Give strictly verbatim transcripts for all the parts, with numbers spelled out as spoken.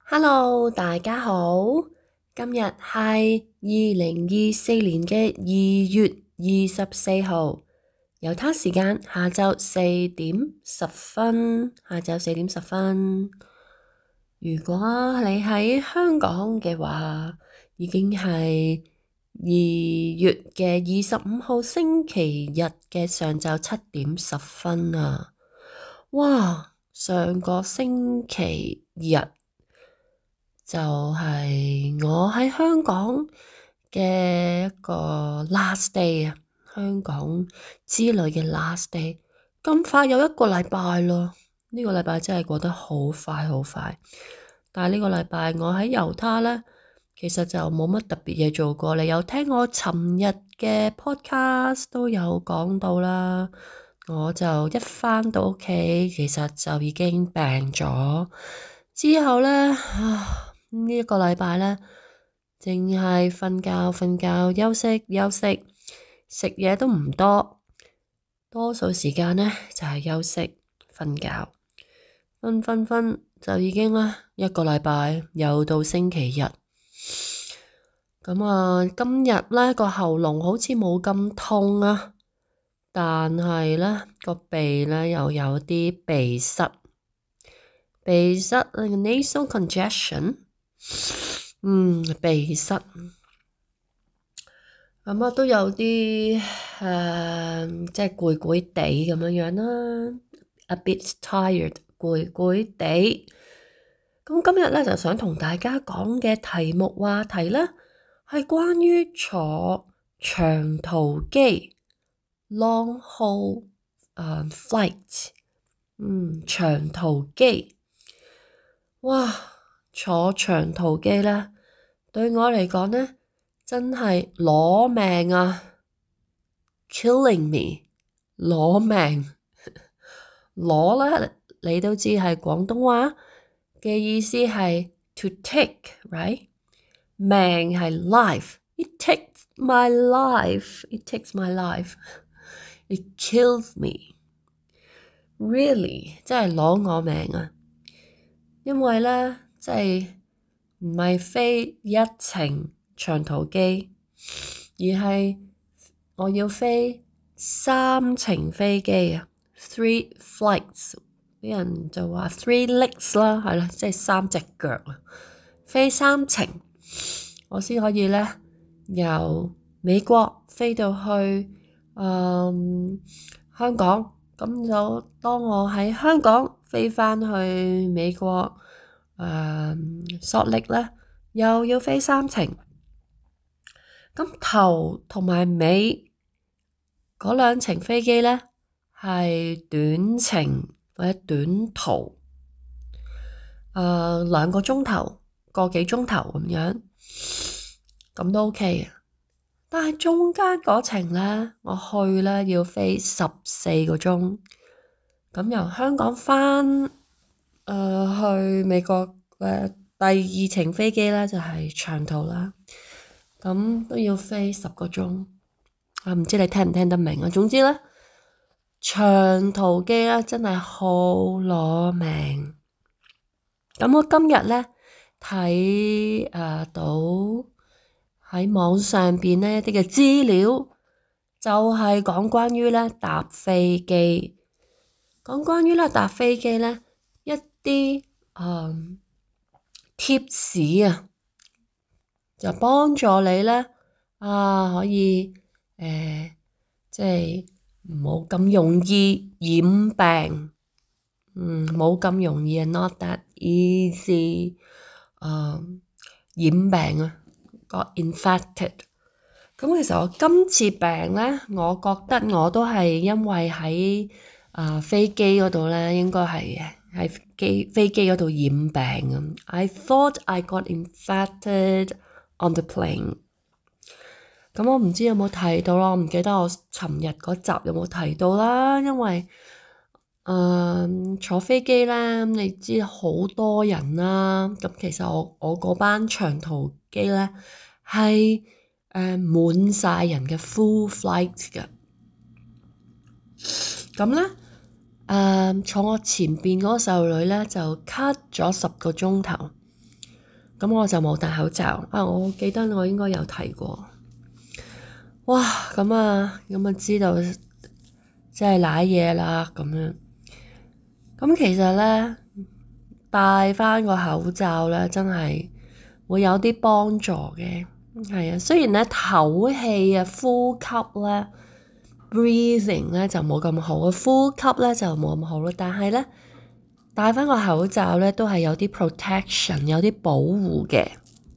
Hello，大家好，今日係二零二四年嘅二月二十四號，猶他時間下晝四點十分，下晝四點十分。如果你喺香港嘅話，已經係二月嘅二十五號星期日嘅上晝七點十分啦。哇！上個星期日就係我喺香港嘅一個 last day 啊，香港之旅嘅 last day，咁快有一個禮拜咯，呢個禮拜真係過得好快好快。但係呢個禮拜我喺猶他咧，其實就冇乜特別嘢做過。你有聽我尋日嘅 podcast 都有講到啦。我就一返到屋企，其實就已經病咗。之後咧，啊呢一個禮拜咧，淨係瞓覺瞓覺，休息休息，食嘢都唔多，多數時間咧就係休息瞓覺，瞓瞓瞓就已經啦，一個禮拜又到星期日。咁啊，今日咧個喉嚨好似冇咁痛啊。但係咧個鼻咧又有啲鼻塞，鼻塞 nasal congestion， 嗯，鼻塞，咁啊都有啲誒、呃，即係攰攰地咁樣樣啦 ，a bit tired，攰攰地。咁今日咧就想同大家講嘅題目話題咧係關於坐長途機。Long haul、uh, flight， 嗯，長途機，哇，坐長途機咧，對我嚟講咧，真係攞命啊 ，killing me，攞命，攞咧，你都知係廣東話嘅意思係 to take，right？ 命係 life，it takes my life，it takes my life。It kills me, really，真係攞我命啊！因為咧，即係唔係飛一程長途機，而係我要飛三程飛機啊 ，three flights，啲人就話 three legs 啦，係啦，即係三隻腳啊，飛三程，我先可以咧由美國飛到去。嗯，香港咁就當我喺香港飛返去美國，誒索力咧又要飛三程，咁頭同埋尾嗰兩程飛機咧係短程或者短途，誒兩個鐘頭個幾鐘頭咁樣，咁都 OK 啊。但係中間嗰程咧，我去咧要飛十四個鐘，咁由香港返誒、呃、去美國嘅第二程飛機咧就係、是、長途啦，咁都要飛十個鐘。啊，唔知你聽唔聽得明啊？總之咧，長途機咧真係好攞命。咁我今日咧睇誒到。喺網上邊呢一啲嘅資料，就係講關於咧搭飛機，講關於咧搭飛機咧一啲誒貼士啊，就幫助你咧啊可以誒、呃、即係唔好咁容易染病，嗯冇咁容易啊 not that easy 誒、呃、染病啊。got infected， 咁其實我今次病咧，我覺得我都係因為喺啊、呃、飛機嗰度咧，應該係喺機飛機嗰度染病啊。I thought I got infected on the plane。咁我唔知有冇提到啦，我唔記得我尋日嗰集有冇提到啦，因為誒、呃、坐飛機咧，你知好多人啦，咁其實我我嗰班長途機咧係誒滿晒人嘅 full flight 嘅，咁咧誒坐我前邊嗰個細路女咧就 cut 咗十個鐘頭， 咁我就冇戴口罩啊！我記得我應該有提過。哇！咁啊，咁啊知道即係瀨嘢啦咁樣。咁其實咧，戴翻個口罩咧，真係會有啲幫助嘅。係啊，雖然咧唞氣啊、呼吸咧、breathing 咧就冇咁好，呼吸咧就冇咁好啦。但係咧，戴翻個口罩咧都係有啲 protection， 有啲保護嘅。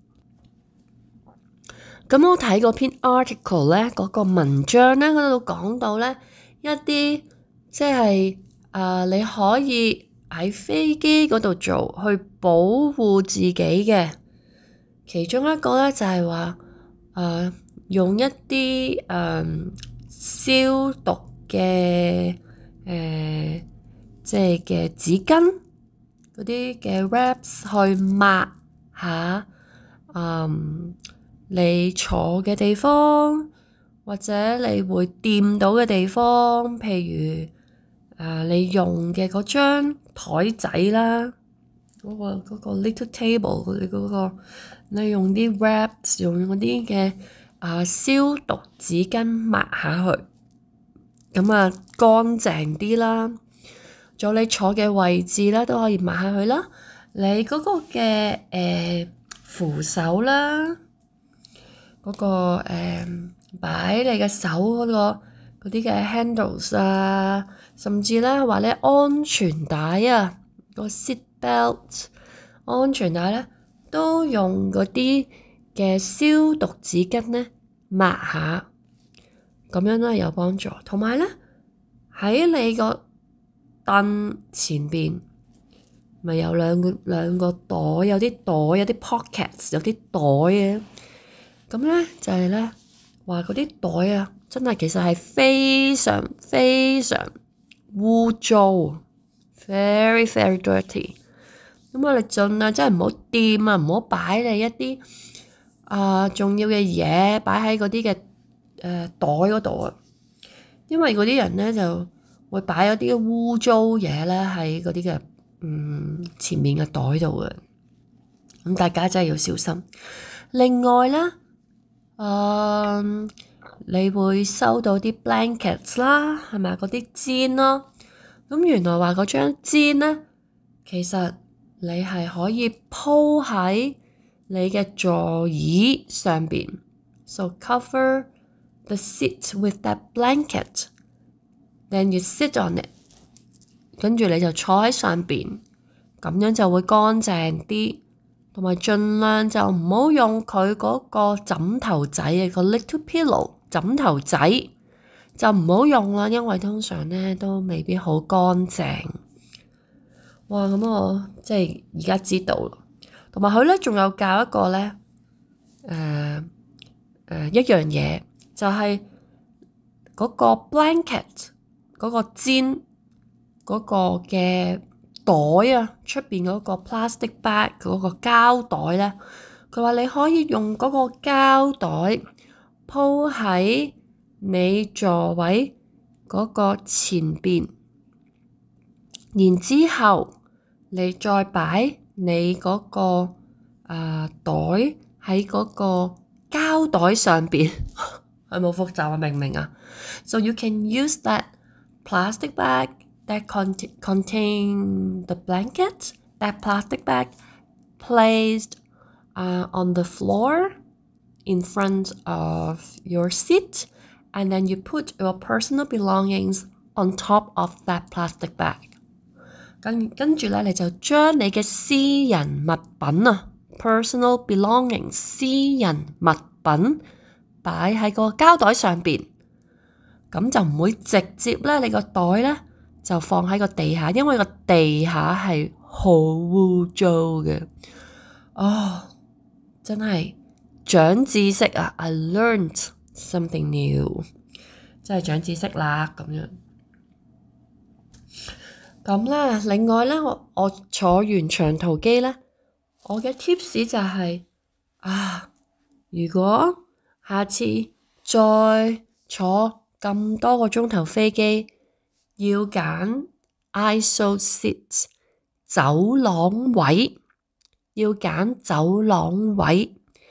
咁我睇嗰篇 article 咧，嗰個文章咧嗰度講到咧一啲即係啊，你可以喺飛機嗰度做去保護自己嘅。其中一個咧就係話誒用一啲誒、呃、消毒嘅誒、呃、即係嘅紙巾嗰啲嘅 wraps 去抹下嗯。你坐嘅地方，或者你會掂到嘅地方，譬如誒、呃、你用嘅嗰張台仔啦，嗰、嗰個嗰個 little table 你嗰個，你用啲 wraps 用嗰啲嘅啊消毒紙巾抹下去，咁啊乾淨啲啦。仲有你坐嘅位置咧都可以抹下去啦。你嗰個嘅誒、呃、扶手啦。嗰、那個誒擺、呃、你嘅手嗰、那個嗰啲嘅 handles 啊，甚至咧話咧安全帶啊，個 seat belt 安全帶咧都用嗰啲嘅消毒紙巾咧抹下，咁樣都係有幫助。同埋咧喺你個凳前邊咪有兩個兩個袋，有啲袋有啲 pockets 有啲袋嘅。咁咧就係咧話嗰啲袋啊，真係其實係非常非常污糟 ，very very dirty。咁我哋盡量真係唔好掂啊，唔好擺你一啲啊、呃、重要嘅嘢擺喺嗰啲嘅誒袋嗰度啊，因為嗰啲人咧就會擺咗啲污糟嘢咧喺嗰啲嘅嗯前面嘅袋度嘅，咁大家真係要小心。另外咧。嗯，你會收到啲 blankets 啦，係咪嗰啲氈咯？咁原來話嗰張氈咧，其實你係可以鋪喺你嘅座椅上邊 ，so cover the seat with that blanket，then you sit on it， 跟住你就坐喺上邊，咁樣就會乾淨啲。同埋盡量就唔好用佢嗰個枕頭仔嘅個 little pillow 枕頭仔，就唔好用啦，因為通常咧都未必好乾淨。哇！咁我即係而家知道啦。同埋佢咧仲有教一個咧誒誒一樣嘢，就係嗰個 blanket 嗰個氈嗰個嘅袋啊，出邊嗰個 plastic bag 嗰個膠袋咧，佢話你可以用嗰個膠袋鋪喺你座位嗰個前邊，然之後你再擺你嗰、嗰個誒、呃、袋喺嗰個膠袋上邊，係冇複雜啊？明唔明啊 ？So you can use that plastic bag。That cont- contain the blanket, that plastic bag placed uh, on the floor in front of your seat, and then you put your personal belongings on top of that plastic bag. 跟跟住咧，你就將你嘅私人物品啊 ，personal belongings 私人物品擺喺個膠袋上邊，咁就唔會直接咧，你個袋咧。就放喺個地下，因為個地下係好污糟嘅。哦，真係長知識啊 ！I learned something new， 真係長知識啦咁樣。咁咧，另外咧，我我坐完長途機咧，我嘅 tips 就係、是、啊，如果下次再坐咁多個鐘頭飛機，要揀 aisle seat 走廊位， 要揀走廊位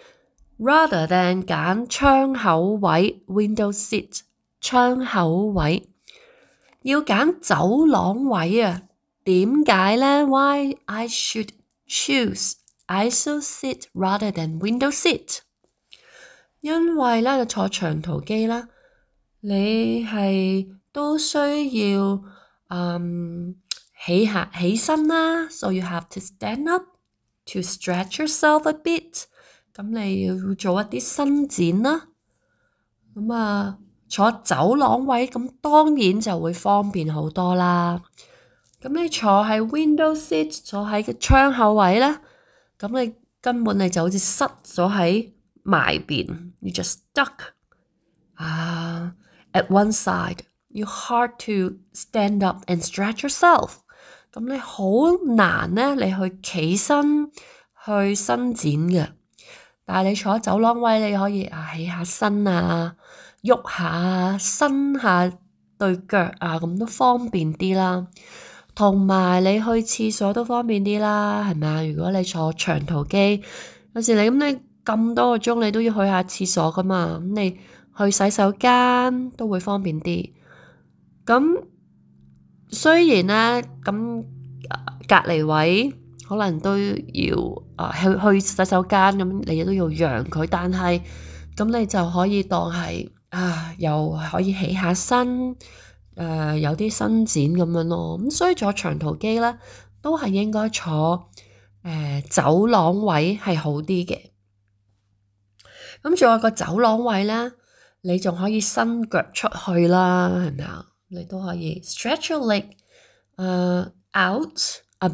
rather than 揀窗口位 window seat 窗口位。要揀走廊位啊，點解呢？ Why I should choose aisle seat rather than window seat？ 因為咧，你坐長途機啦，你係都需要嗯起下起身啦 ，so you have to stand up to stretch yourself a bit。咁你要做一啲伸展啦，咁啊坐走廊位，咁當然就會方便好多啦。咁你坐喺 window seat， 坐喺個窗口位咧，咁你根本你就好似塞咗喺埋邊 ，you just stuck 啊、uh, at one side。You hard to stand up and stretch yourself。咁你好難咧，你去企身去伸展嘅。但係你坐走廊位，你可以啊起下身啊，喐下啊，伸下對腳啊，咁都方便啲啦。同埋你去廁所都方便啲啦，係咪啊？如果你坐長途機，有時你咁你咁多個鐘，你都要去下廁所噶嘛，咁你去洗手間都會方便啲。咁雖然咧，咁隔離位可能都要啊去去洗手間，咁你都要讓佢，但係咁你就可以當係啊，又可以起下身，誒、呃、有啲伸展咁樣咯。咁所以坐長途機咧，都係應該坐誒、呃、走廊位係好啲嘅。咁仲有個走廊位咧，你仲可以伸腳出去啦，係咪啊？你都可以 stretch your leg、uh, out a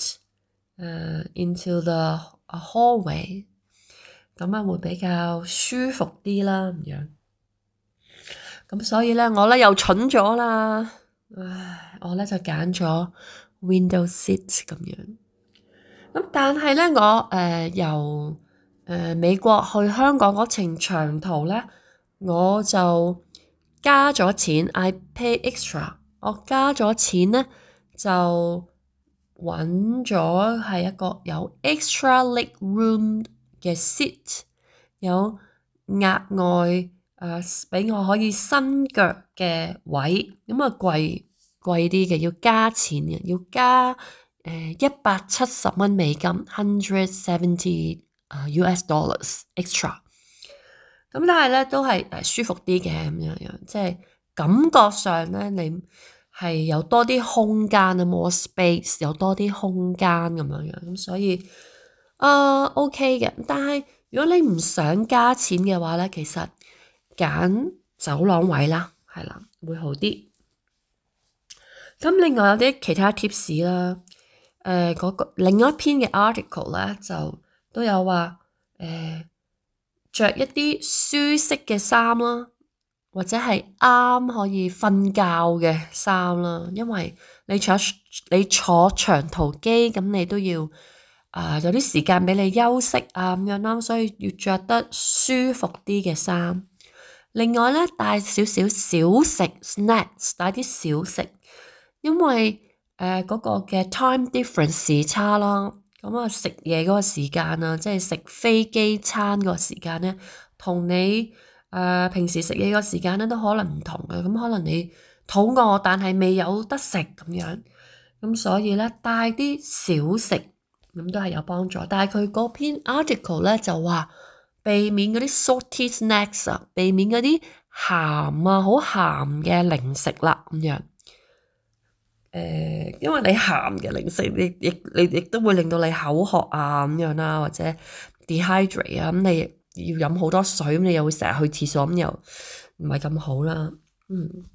bit、uh, into the hallway， 咁啊會比較舒服啲啦咁樣。咁所以咧，我咧又蠢咗啦，唉，我咧就揀咗 window seat 咁樣。咁但係咧，我誒、呃、由誒、呃、美國去香港嗰程長途咧，我就加咗錢 ，I pay extra。我加咗錢咧，就揾咗係一個有 extra leg room 嘅 seat， 有額外誒俾、呃、我可以伸腳嘅位，咁啊貴貴啲嘅，要加錢嘅，要加誒一百七十蚊美金 ，hundred seventy U S dollars extra。咁但係咧都係誒舒服啲嘅咁樣樣，即係感覺上咧你係有多啲空間啊 ，more space， 有多啲空間咁樣樣，咁所以啊、呃、OK 嘅。但係如果你唔想加錢嘅話咧，其實揀走廊位啦，係啦，會好啲。咁另外有啲其他 tips 啦，誒、呃、嗰、那個另外一篇嘅 article 咧就都有話誒。呃着一啲舒適嘅衫啦，或者係啱可以瞓覺嘅衫啦，因為你坐你坐長途機，咁你都要啊、呃、有啲時間俾你休息啊咁樣啦，所以要着得舒服啲嘅衫。另外咧，帶少少小食 snacks， 帶啲小食，因為誒嗰、呃那個嘅 time difference 時差啦。咁啊，食嘢嗰個時間啊，即係食飛機餐嗰個時間咧，同你誒、呃、平時食嘢個時間咧都可能唔同嘅。咁可能你肚餓，但係未有得食咁樣，咁所以咧帶啲小食咁都係有幫助。但係佢嗰篇 article 咧就話避免嗰啲 salty snacks 啊，避免嗰啲鹹啊好鹹嘅零食啦咁樣。誒、呃，因為你鹹嘅零食，你亦你亦都會令到你口渴啊咁樣啦，或者 dehydrate 啊，咁你要飲好多水，咁你又會成日去廁所，咁又唔係咁好啦。嗯，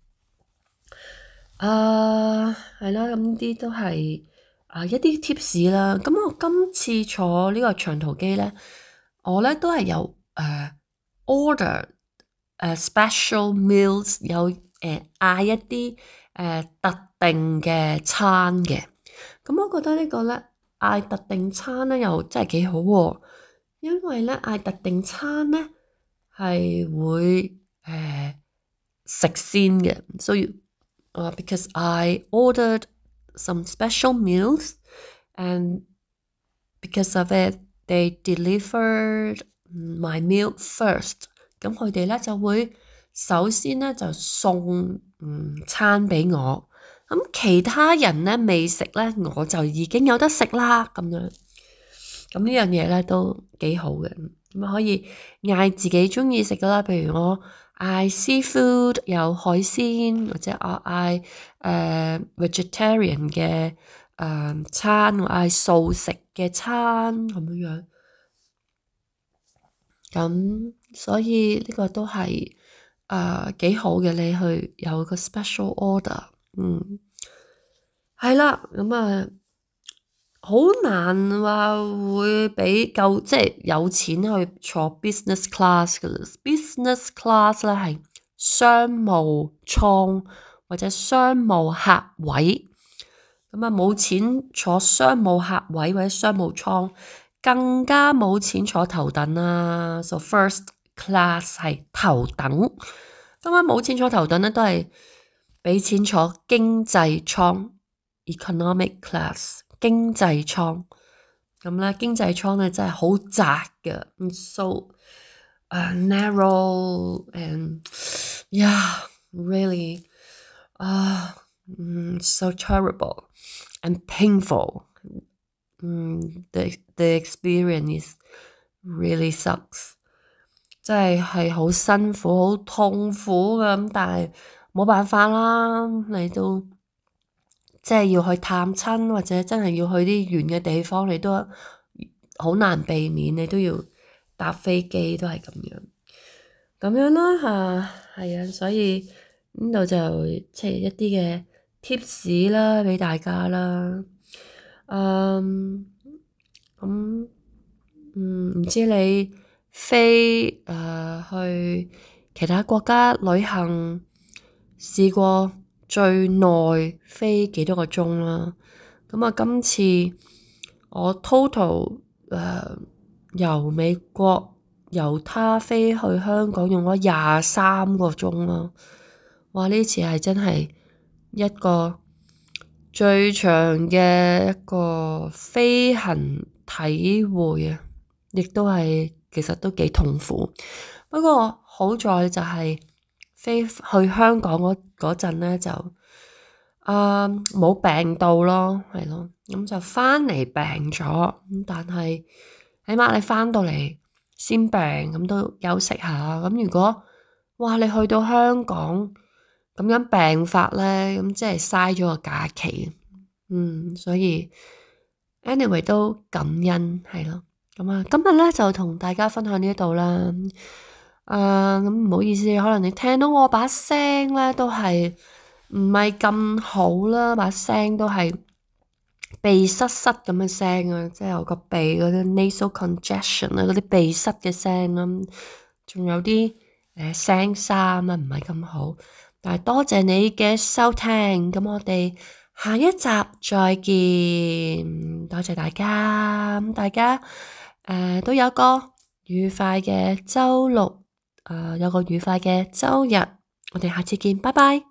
啊，係啦，咁啲都係啊一啲 tips 啦。咁我今次坐呢個長途機咧，我咧都係有誒、uh, order 誒、uh, special meals， 有誒嗌、uh, 一啲誒、uh, 特定嘅餐嘅，咁我覺得呢個咧嗌特定餐咧又真係幾好喎，因為咧嗌特定餐咧係會誒食先嘅，所以啊 because I ordered some special meals and because of it, they delivered my meal first。咁佢哋咧就會首先咧就送嗯餐俾我，咁其他人咧未食咧，我就已經有得食啦咁樣。咁呢樣嘢咧都幾好嘅，咁可以嗌自己中意食噶啦，譬如我嗌 seafood 有海鮮，或者我嗌誒、呃、vegetarian 嘅誒、呃、餐，我嗌素食嘅餐咁樣。咁所以呢個都係誒幾好嘅，你去有個 special order，嗯，係啦，咁啊好難話會俾夠即係有錢去坐 business class 㗎啦。business class 咧係商務艙或者商務客位，咁啊冇錢坐商務客位或者商務艙。更加冇錢坐頭等啦 ，so first class 係頭等，咁啊冇錢坐頭等咧，都係俾錢坐經濟艙 economic class 經濟艙，咁咧經濟艙咧真係好窄嘅 ，so uh, narrow and yeah really ah、uh, so terrible and painful。嗯 the the experience really sucks， 真係係好辛苦、好痛苦嘅咁，但係冇辦法啦，你都即係要去探親或者真係要去啲遠嘅地方，你都好難避免，你都要搭飛機，都係咁樣，咁樣啦嚇，係啊，所以呢度就即係一啲嘅 tips 啦，俾大家啦。嗯，咁嗯唔知你飛誒、呃、去其他國家旅行試過最耐飛幾多個鐘啦？咁啊，今次我 total 誒、呃、由美國由他飛去香港用咗廿三個鐘啦！哇！呢次係真係一個最長嘅一個飛行體會啊，亦都係其實都幾痛苦。不過好在就係飛去香港嗰嗰陣咧就啊冇、呃、病到咯，係咯，咁就翻嚟病咗，咁但係起碼你翻到嚟先病，咁都休息下。咁如果哇你去到香港咁樣病發咧，咁即係嘥咗個假期。嗯，所以 anyway 都感恩係咯。咁啊，今日咧就同大家分享呢一度啦。誒，咁唔好意思，可能你聽到我把聲咧都係唔係咁好啦，把聲都係鼻塞塞咁嘅聲啊，即係我個鼻嗰啲 nasal congestion 啊，嗰啲鼻塞嘅聲啦，仲有啲誒聲沙啊，唔係咁好。但係多謝你嘅收聽，咁我哋下一集再見，多謝大家，咁大家誒、呃、都有個愉快嘅週六，誒、呃、有個愉快嘅週日，我哋下次見，拜拜。